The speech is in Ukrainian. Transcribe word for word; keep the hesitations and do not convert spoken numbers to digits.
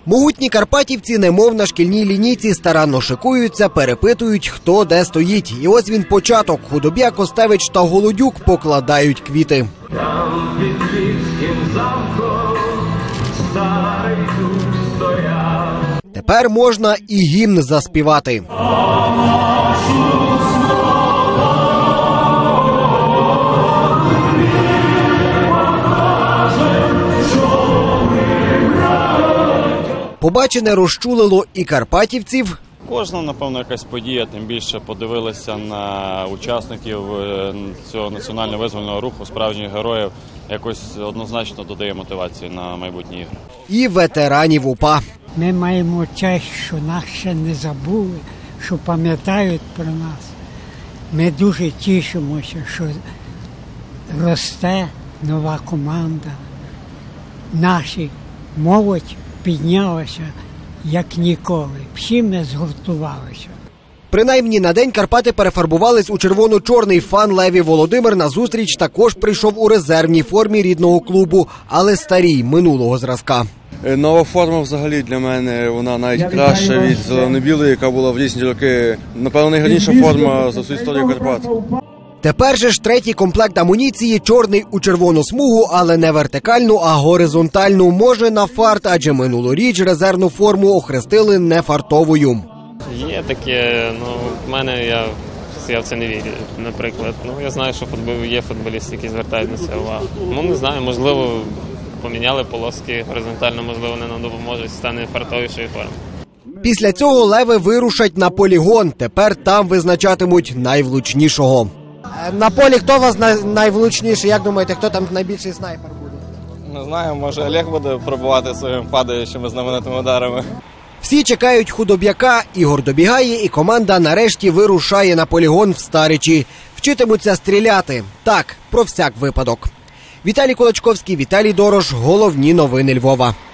Могутні карпатівці, немов на шкільній лінійці, старанно шикуються, перепитують, хто де стоїть. І ось він початок. Худоб'я, Костевич та Голодюк покладають квіти. Там під Львівським замком старий дух стояв. Тепер можна і гімн заспівати. Побачене розчулило і карпатівців. Кожна, напевно, якась подія, тим більше подивилися на учасників цього національно-визвольного руху, справжніх героїв, якось однозначно додає мотивації на майбутні ігри. І ветеранів УПА. Ми маємо честь, що нас ще не забули, що пам'ятають про нас. Ми дуже тішимося, що росте нова команда. Наша молодь піднялася, як ніколи. Всі ми згуртувалися. Принаймні на день Карпати перефарбувались у червоно-чорний. Фан Леві Володимир на зустріч також прийшов у резервній формі рідного клубу, але старій, минулого зразка. Нова форма взагалі для мене, вона навіть краща від зелено-білої, яка була в різні роки. Напевно, найгарніша форма за всю історію Карпат. Тепер же ж третій комплект амуніції, чорний у червону смугу, але не вертикальну, а горизонтальну. Може на фарт, адже минулоріч резервну форму охрестили нефартовою. Є таке, ну, в мене, я, я в це не вірю, наприклад. Ну, я знаю, що футбол, є футболісти, які звертають на це увагу. Ну, не знаю, можливо, поміняли полоски горизонтально, можливо, не нам допоможуть, стане фартовішою формою. Після цього леви вирушать на полігон. Тепер там визначатимуть найвлучнішого. На полі хто у вас найвлучніший? Як думаєте, хто там найбільший снайпер буде? Не знаю, може Олег буде пробувати своїми падаючими знаменитими ударами. Всі чекають худоб'яка, Ігор добігає, і команда нарешті вирушає на полігон в Старичі. Вчитимуться стріляти. Так, про всяк випадок. Віталій Кулачковський, Віталій Дорош. Головні новини Львова.